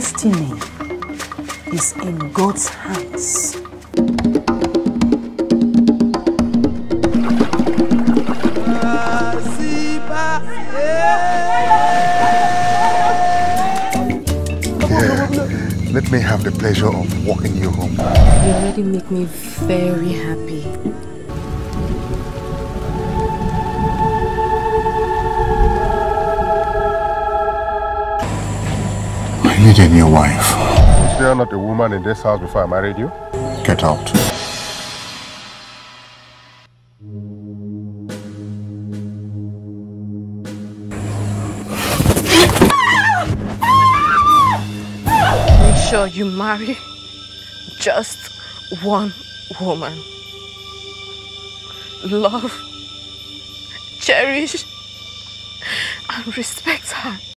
destiny is in God's hands. Let me have the pleasure of walking you home. You already make me very happy. I need a new wife. Was there not a woman in this house before I married you? Get out. Make sure you marry just one woman. Love, cherish, and respect her.